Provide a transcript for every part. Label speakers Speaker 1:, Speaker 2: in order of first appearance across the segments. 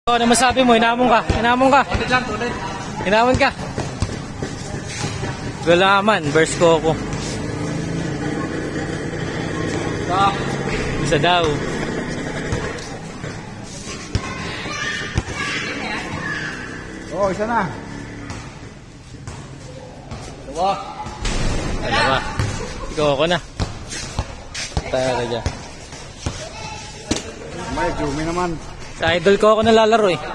Speaker 1: Ano masabi mo? Hinamon ka. Hinamon ka.
Speaker 2: Ulit lang, ulit.
Speaker 1: Hinamon ka. Gulaman versus Coco. Isa daw.
Speaker 2: Oo, isa na. Dalawa.
Speaker 1: Dalawa. Coco na. Tayo ka dyan.
Speaker 2: May Jumi naman.
Speaker 1: Sa idol ko ako nalalaro eh.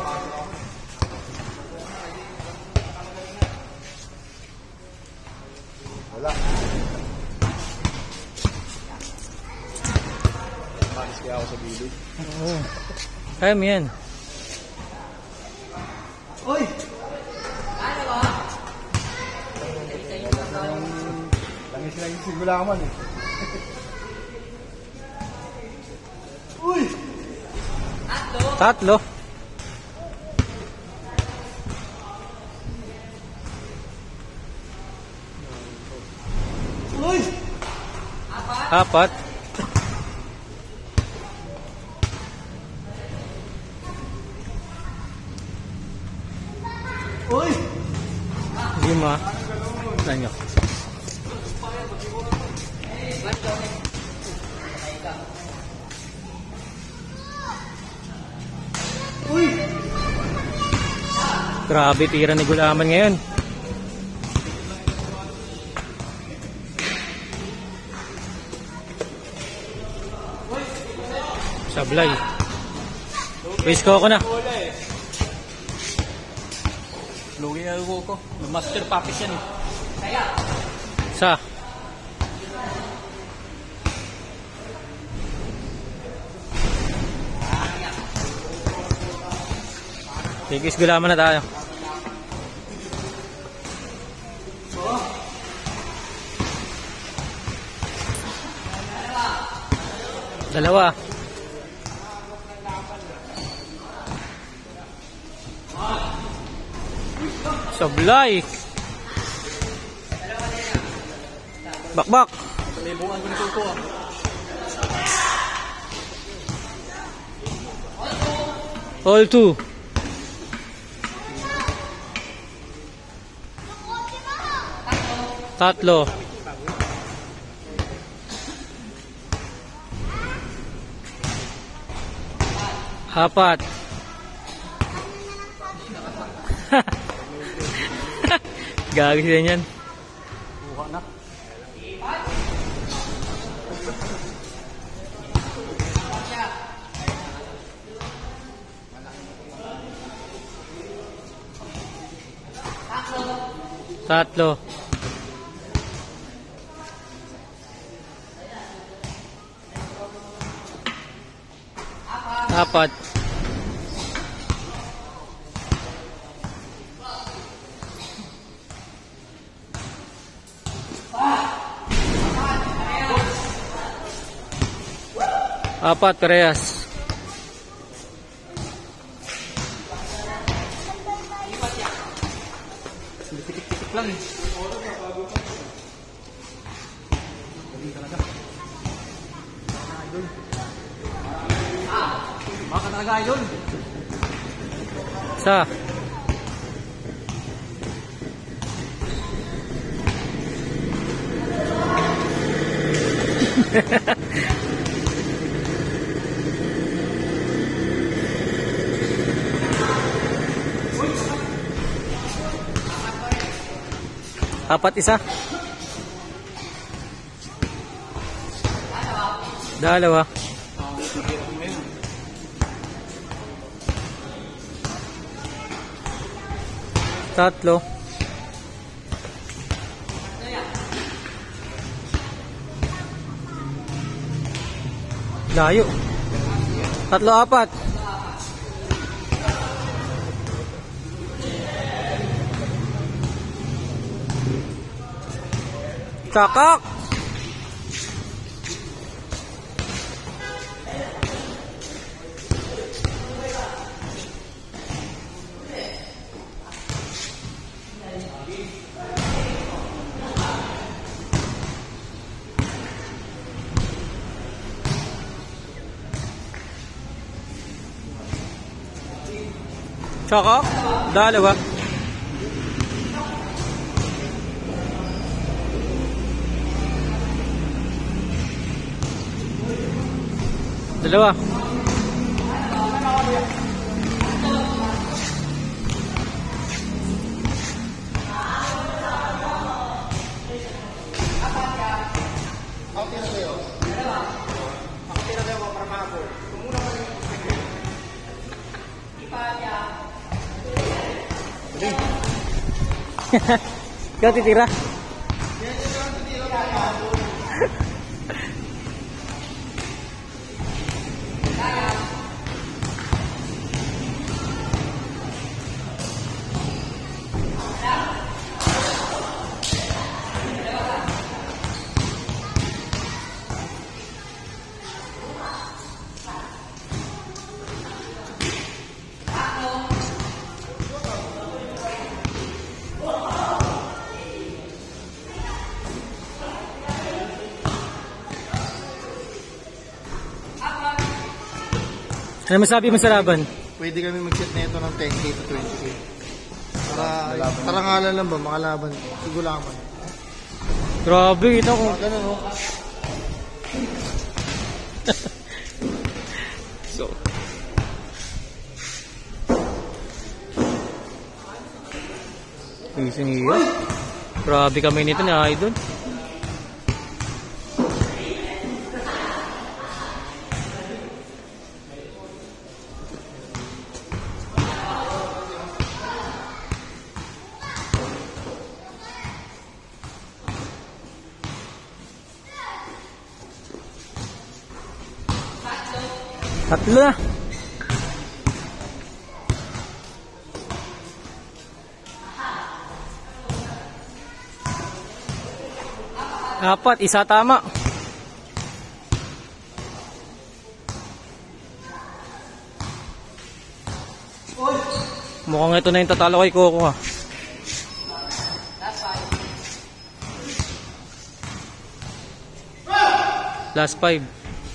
Speaker 2: Wala. Manis kaya ako sa bilog.
Speaker 1: Oo. Kaya mo yan.
Speaker 2: Uy! Langis na yung sigulaman eh. Uy!
Speaker 1: Tatlo.
Speaker 2: Uy!
Speaker 1: Apat.
Speaker 2: Uy!
Speaker 1: Lima. Nanyo.
Speaker 2: Uy!
Speaker 1: Grabe tira ni Gulaman ngayon. Sablay. Wish ko na.
Speaker 2: Lugi na ko. Master Papis yan eh.
Speaker 1: Sa. Tigis Gulaman na tayo. Dalawa. Sablay. Bakbak.
Speaker 2: Libungan ko nito ah.
Speaker 1: All two. Tatlo. Apat. Gagawin din yan.
Speaker 2: Buha na.
Speaker 1: Tatlo. Apat. Apat parehas.
Speaker 2: Titik-titik lang eh. Galing talaga. Idol. Baka talaga idol.
Speaker 1: Sa. Apat isa. Dalawa. Tatlo. Layo. Tatlo apat. Kakak. Tsaka, dalawa. Dalawa. Ikaw titira. Ano masabi mo sa laban?
Speaker 3: Pwede kami mag-set na ito ng 10K to 20K. Para tarangalan lang ba, makalaban. Sigulaman.
Speaker 1: Grabe, ito ko.
Speaker 3: Ganun, no?
Speaker 1: So. Isang iyo. Grabe kami nito ni Idol. Tatlo na. Apat, isa tama. Mukhang ito na yung tatalo kay Coco ha. Last 5.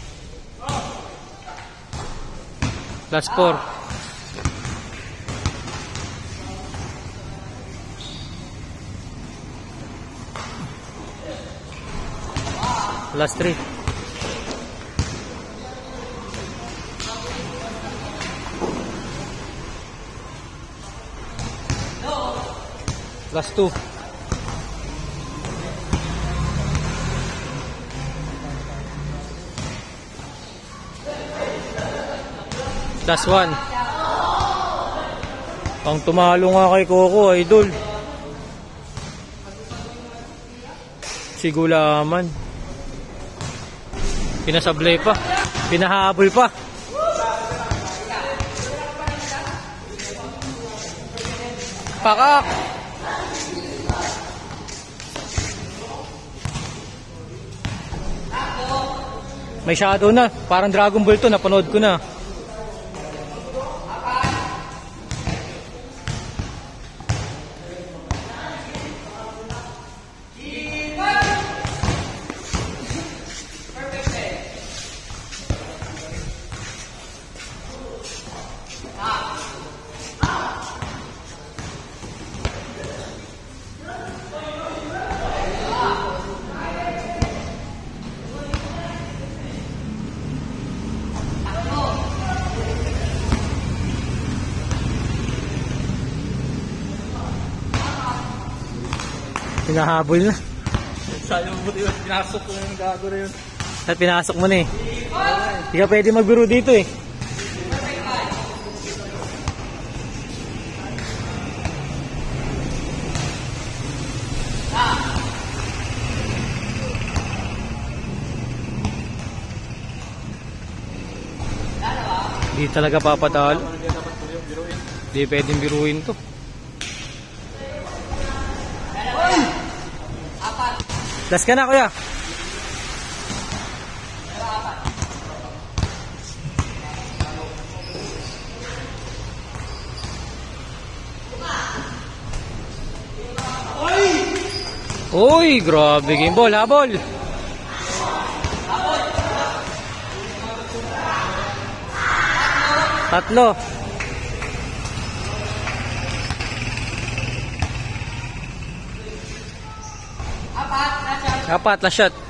Speaker 1: Last 4. Last 3. Last 2. Last 1. Ang tumalo nga kay Coco, Idol. Sigulaman. Pinasablay pa. Pinahabol pa. Pakak! May shadow na. Parang Dragon Ball to. Napanood ko na. Pinahabol na.
Speaker 2: Sayang mo yun. Pinasok ko yung gago na yun.
Speaker 1: At pinasok mo na eh. Hindi ka pwede magbiro dito eh. Hindi talaga papatalo. Hindi pwedeng biruin to. Last ka na, kuya. Uy, grabe game ball, habol. Tatlo. Apat, last shot.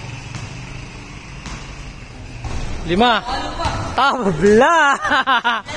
Speaker 1: Lima. Tabla!